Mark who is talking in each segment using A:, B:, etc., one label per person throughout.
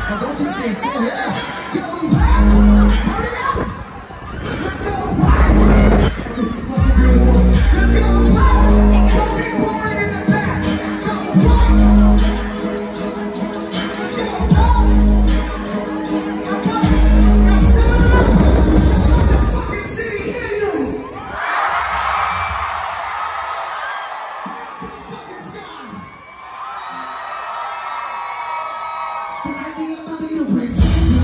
A: Oh, don't you stay still, yeah. Go back. Turn it up. Let's go back. This is fucking beautiful. Let's go back. Don't be boring in the back. Go back. Let's go back. Now set it up. Let the fucking city hear you. Hands to the fucking sky. The idea of the little bridge.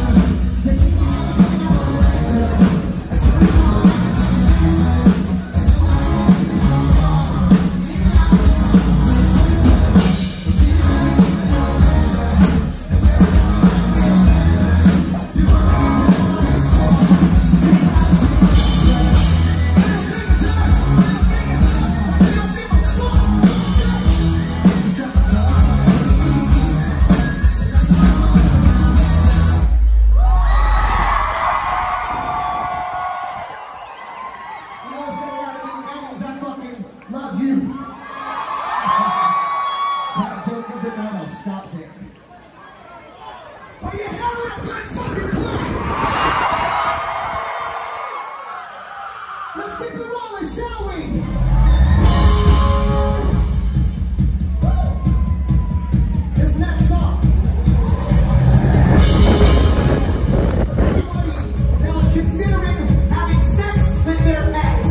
A: Love you. That joke of the night, I'll stop there. Are you having a good fucking time? Let's keep it rolling, shall we? This next song. Anybody that was considering having sex with their ex.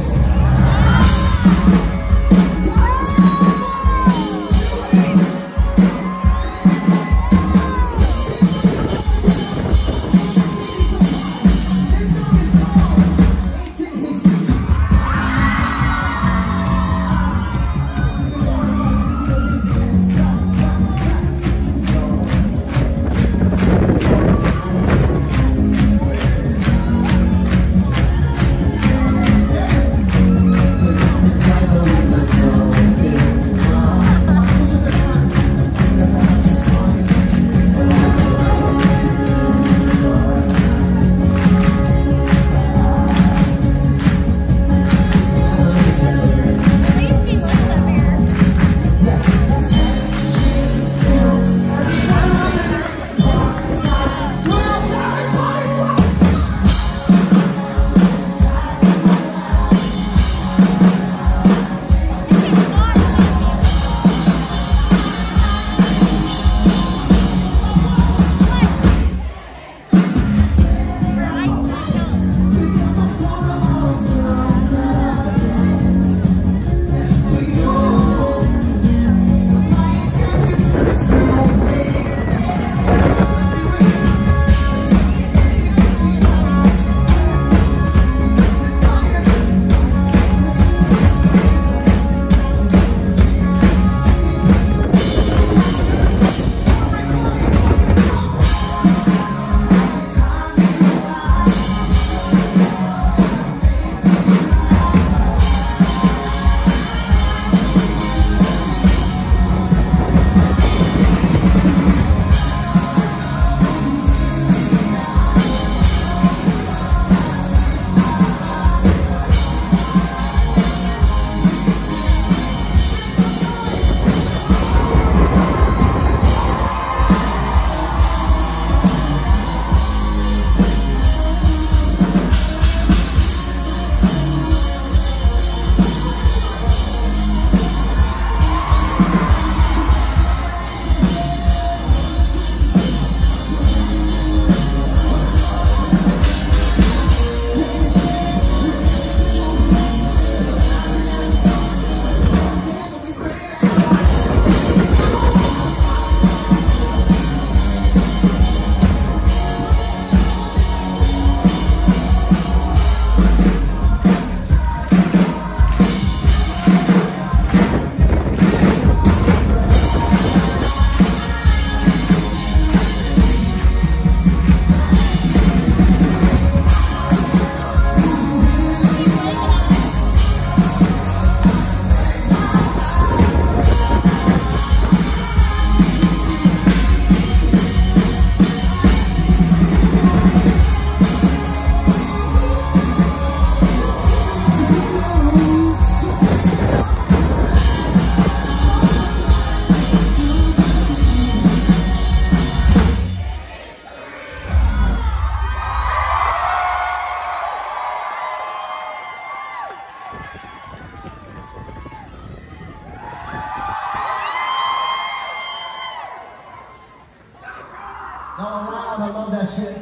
A: Y'all around, I love that shit.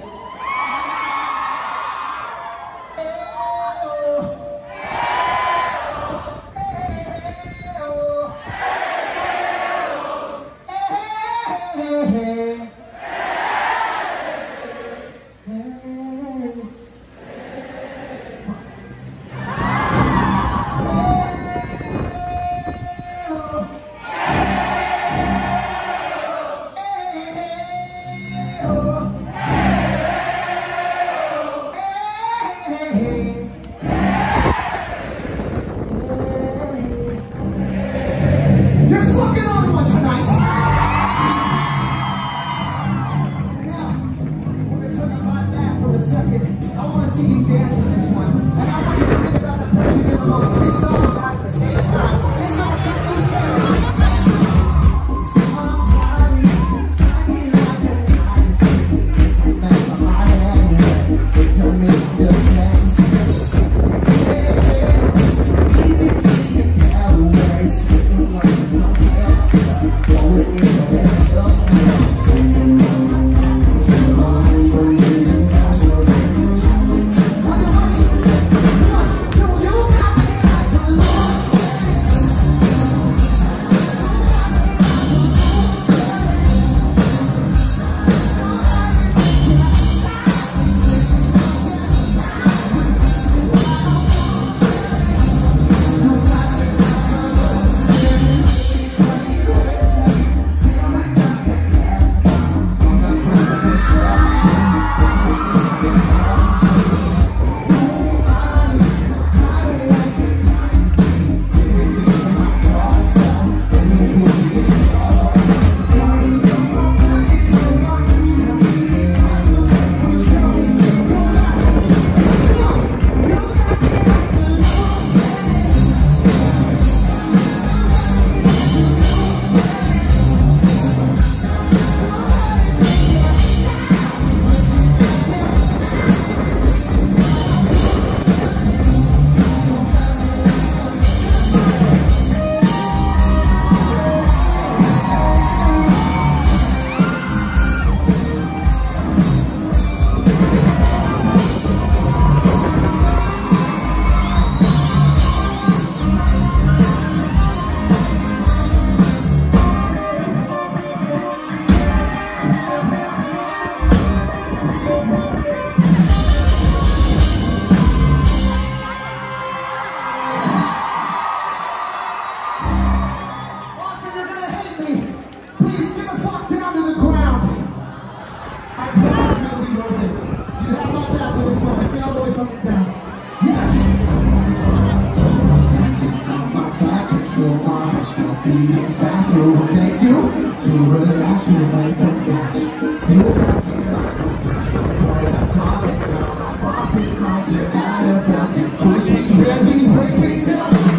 A: Thank you to relax you like a match. You got me like a match. I'm calling down, I'm popping out, you're out of breath. Push me, grab me, break me, tell me.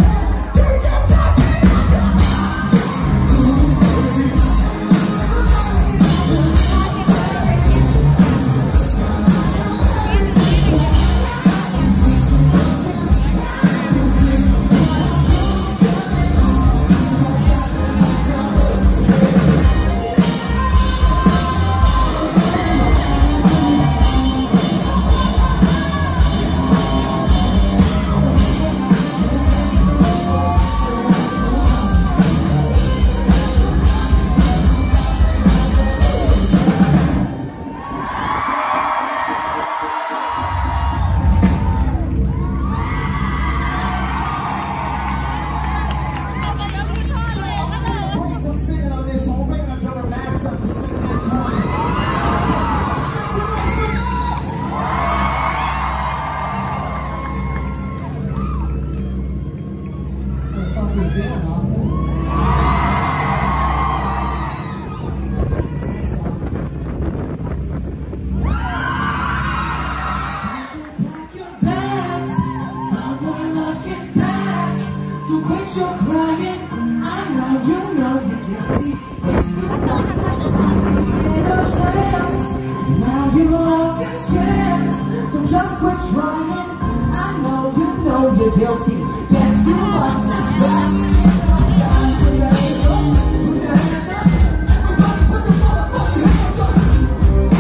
A: Quit your crying, I know you know you're guilty. Yes, you must have gotten a chance. Now you lost your chance, so just quit trying. I know you're guilty. Yes, you must have gotten a chance. Put your hands up, everybody put your motherfucking hands up.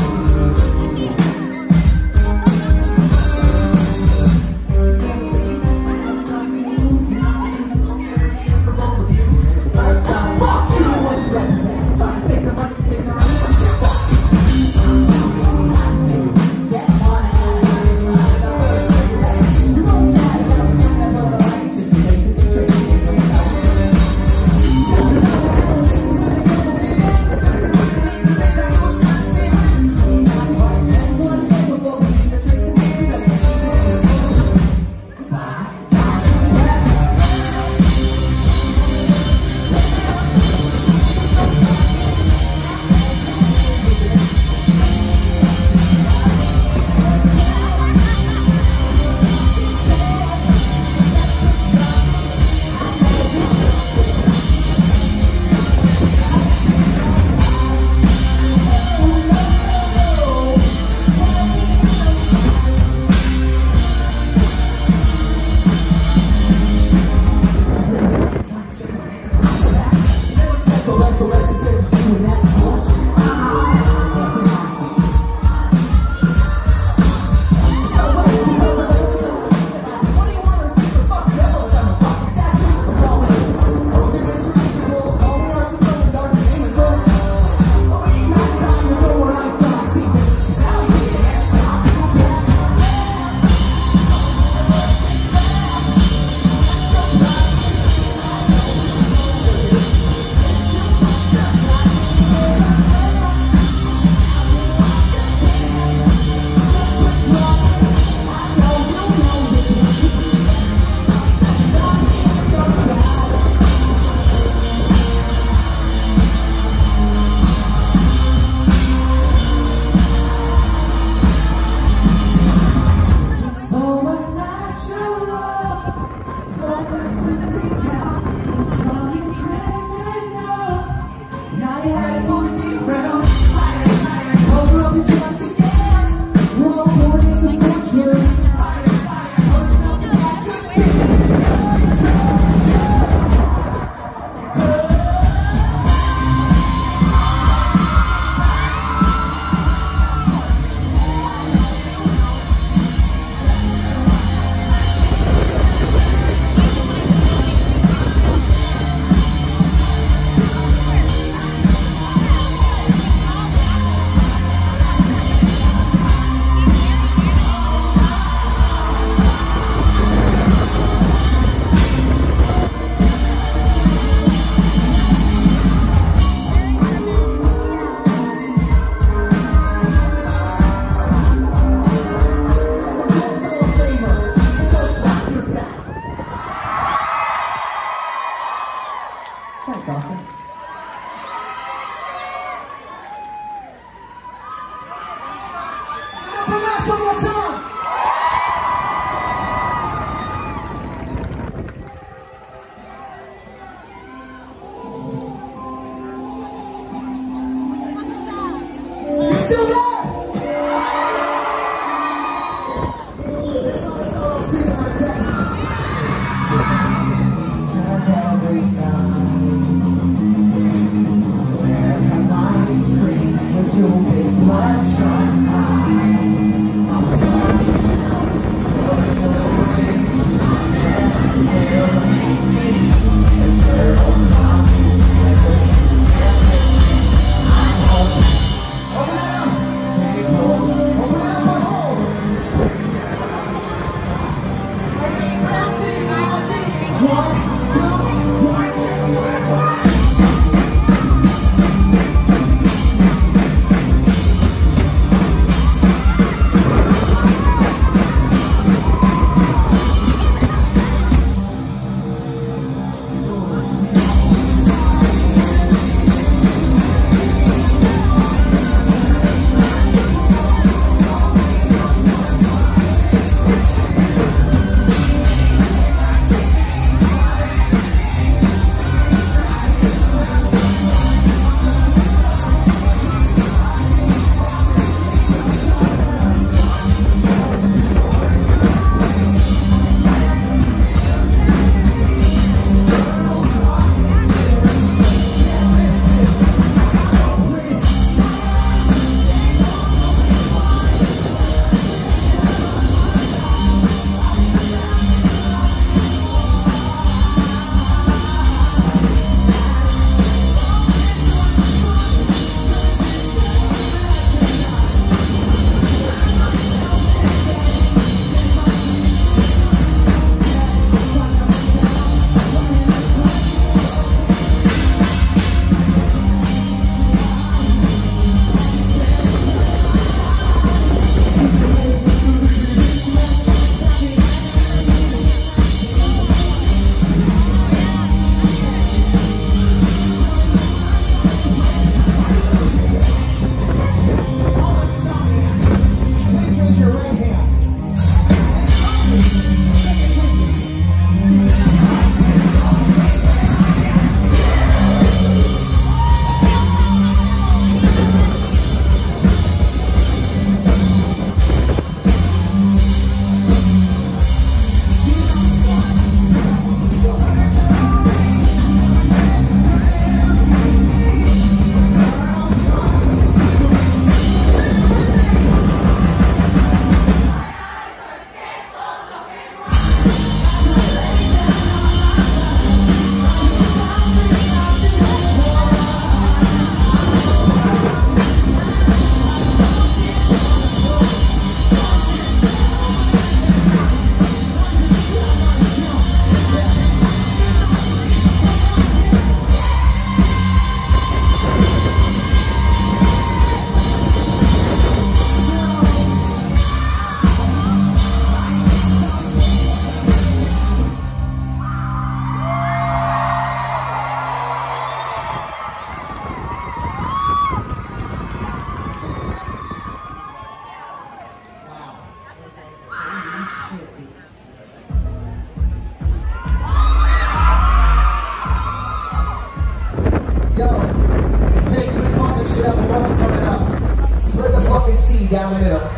A: down the middle. Oh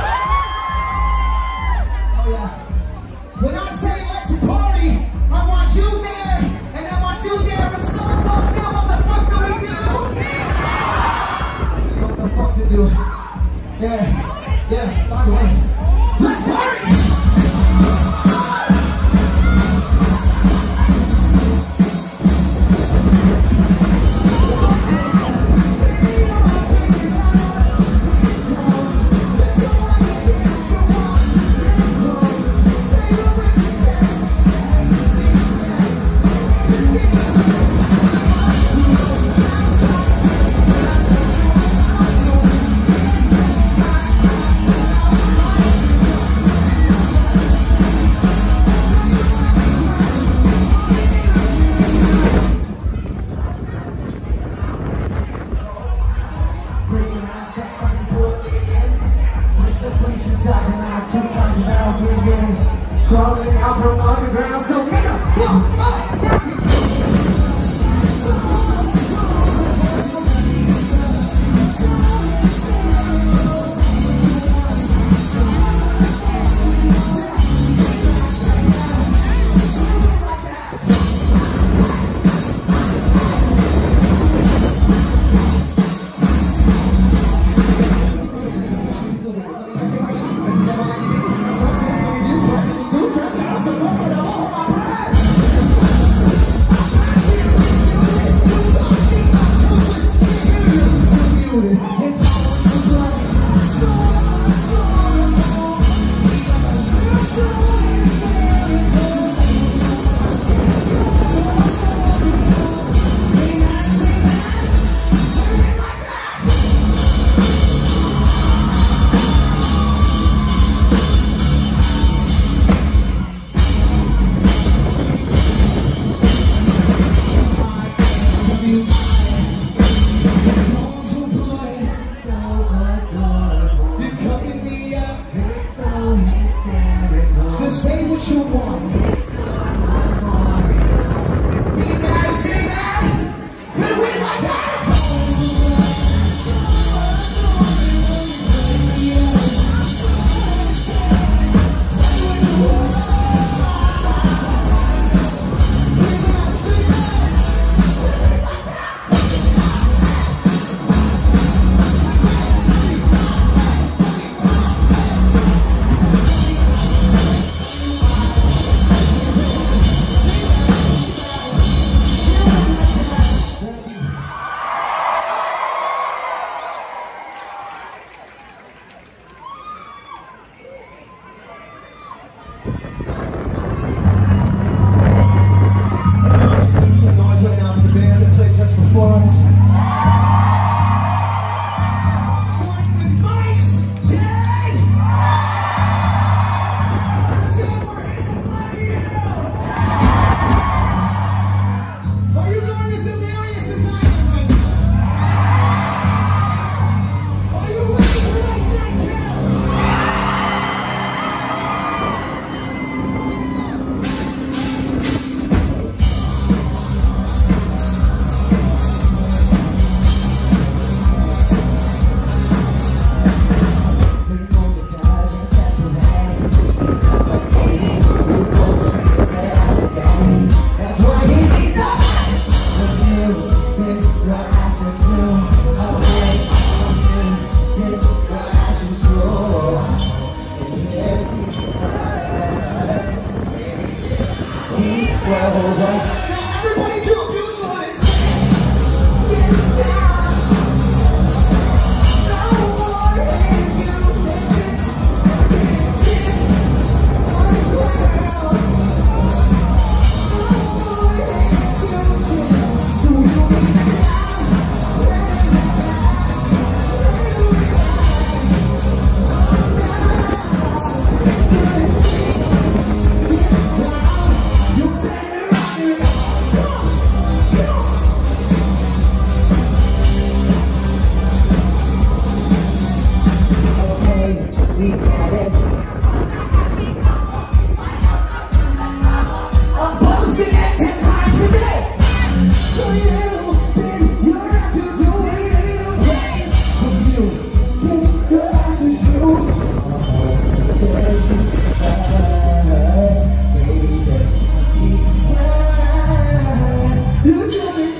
A: yeah. When I say let's party, I want you there, and I want you there. But someone falls down, what the fuck do we do? What the fuck to do? Yeah, by the way, let's party! Crawling out from underground, so nigga, boom, up, down. we get it. I'm posting it 10 times a day. So you, then you don't have to do it either way. For you, then your ass is true. You should be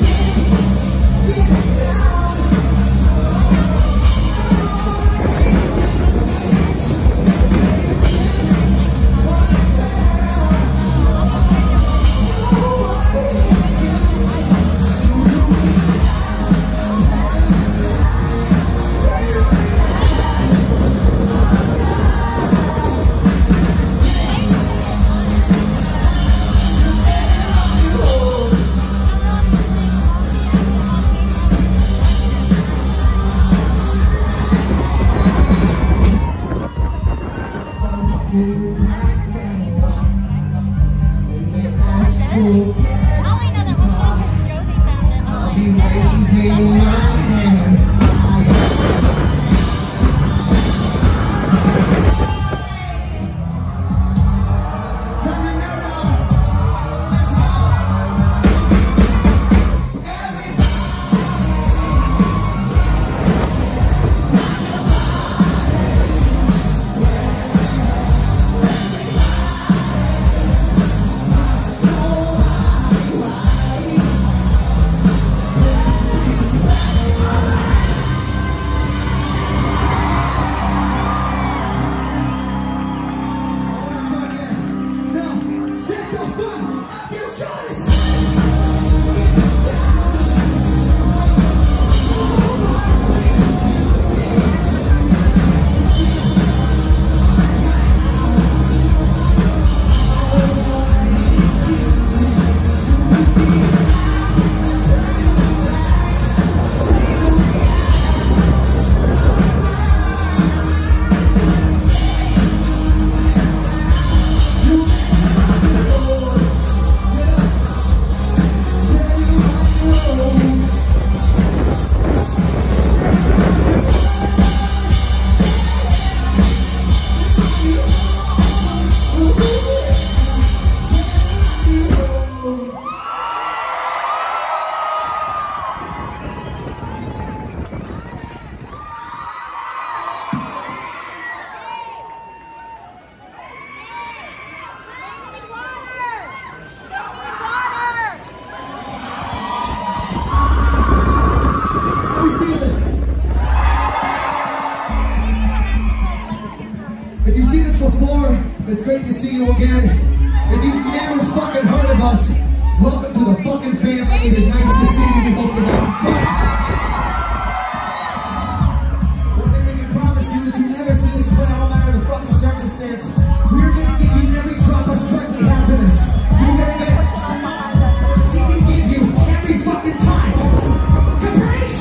A: I'll be raising my hand. Turn the note on. Let's go. If you've seen us before, it's great to see you again. If you've never fucking heard of us, welcome to the fucking family. It is nice to see you. We hope you're having fun. One thing we can promise you is you never see us play, no matter the fucking circumstance. We're gonna give you every drop of sweaty happiness. We're gonna give you every fucking time. Caprice!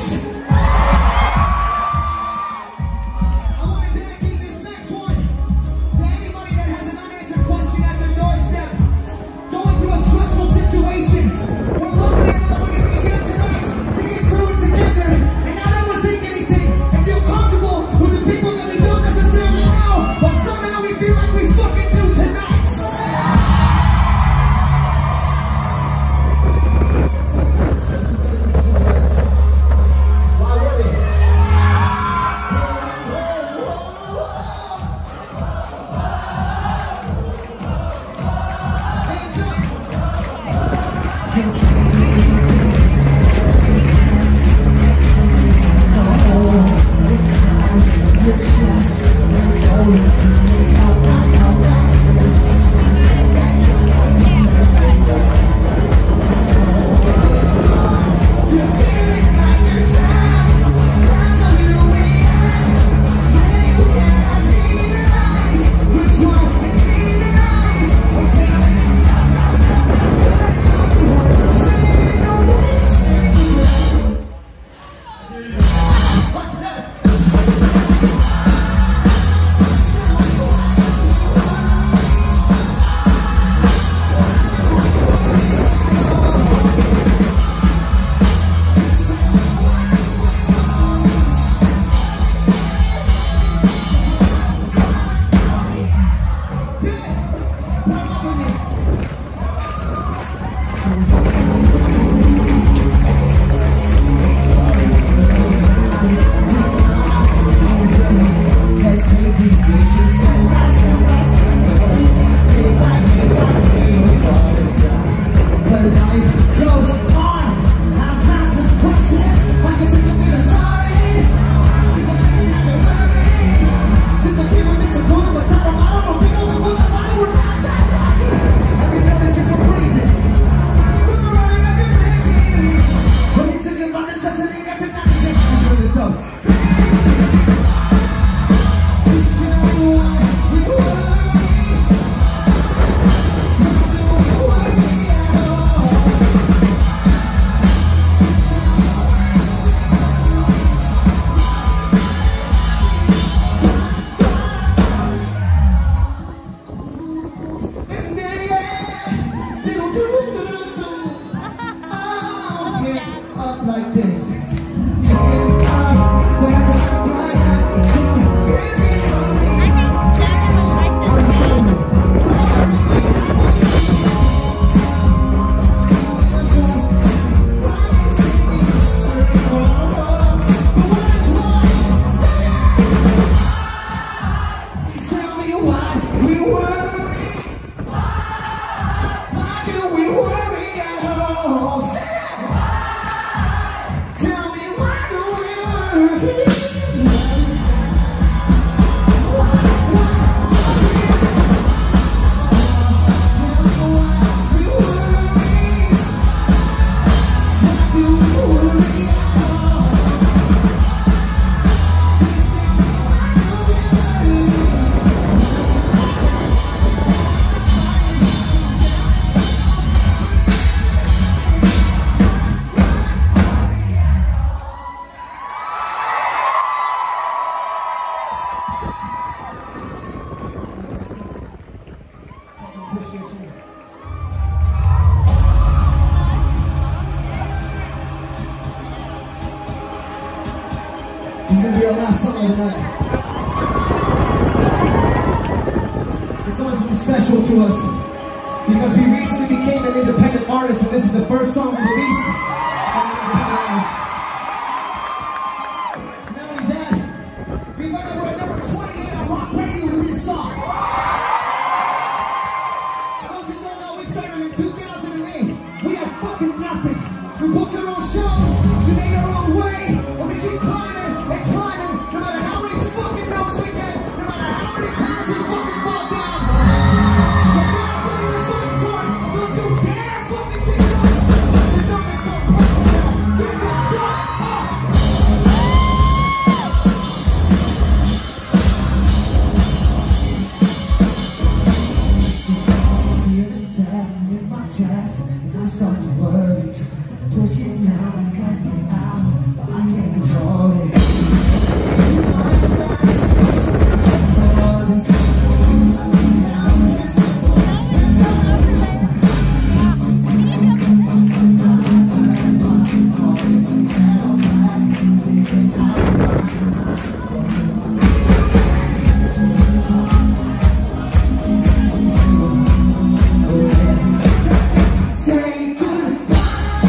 A: Appreciate you. This is gonna be our last song of the night. This song's really special to us because we recently became an independent artist, and this is the first song we released as an independent artist. Not only that, we found out we're at number 28 on Rock Radio with this song. For those who don't know, we started in 2008. We had fucking nothing. We booked our own shows, we made our own way, and we keep climbing and climbing, no matter how many fucking notes we get, no matter how many times we fucking fall down. So if you're something you're fighting for, don't you dare fucking give it up. This song is called Personal. Get the fuck up. Feeling tense in my chest, and I start to worry, push it down and cast it out, but I can't control it. Say goodbye.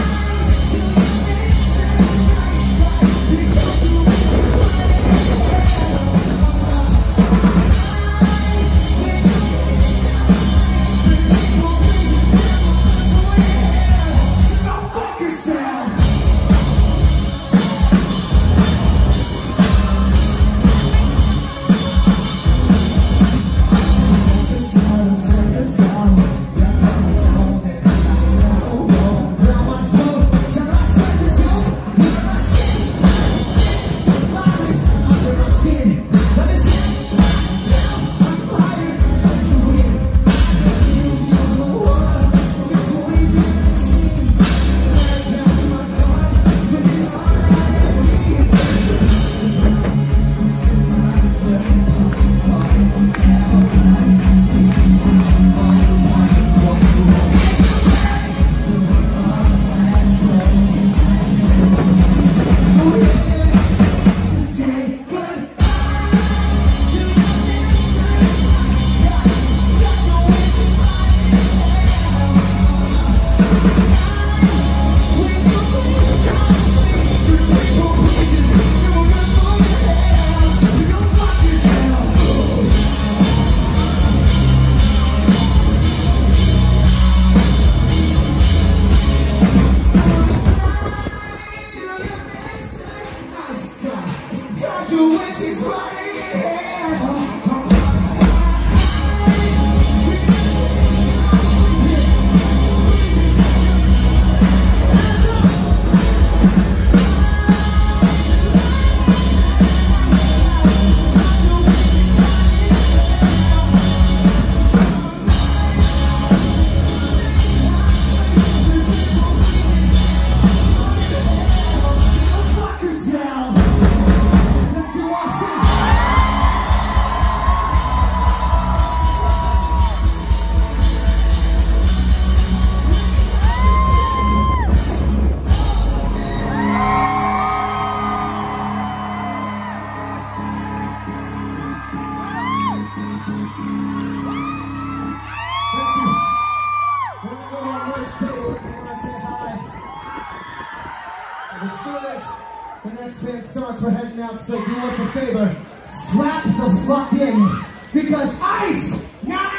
A: As soon as the next band starts, we're heading out, so do us a favor, strap the fuck in, because Ice 9